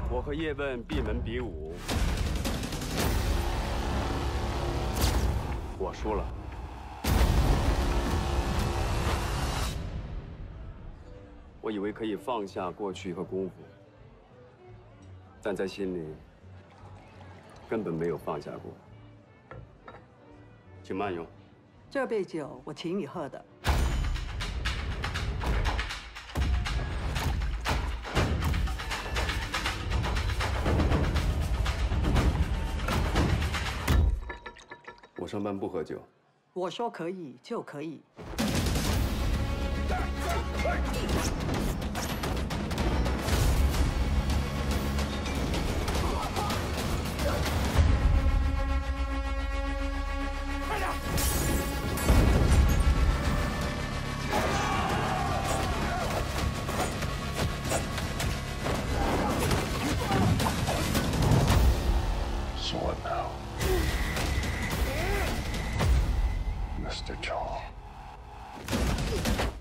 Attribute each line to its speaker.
Speaker 1: 我和叶问闭门比武，我输了。我以为可以放下过去和功夫，但在心里根本没有放下过。请慢用。
Speaker 2: 这杯酒我请你喝的。
Speaker 1: 我上班不喝酒。
Speaker 2: 我说可以就可以。
Speaker 3: 快点！
Speaker 4: So what now? Mr. Chong.